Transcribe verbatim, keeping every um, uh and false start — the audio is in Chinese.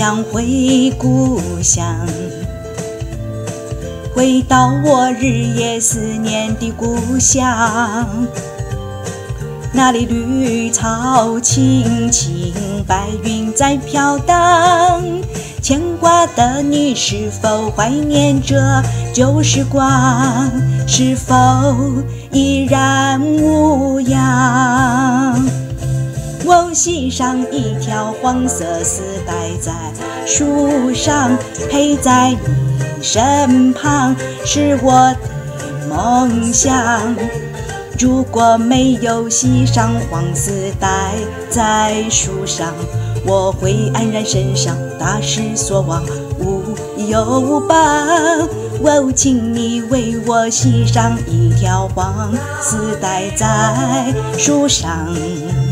想回故乡，回到我日夜思念的故乡。那里绿草青青，白云在飘荡。牵挂的你是否怀念着旧时光？是否依然无恙？我系上一条黄色丝带，在树上陪在你身旁，是我的梦想。如果没有系上黄丝带在树上，我会黯然神伤，大失所望，无有报。哦，请你为我系上一条黄丝带在树上。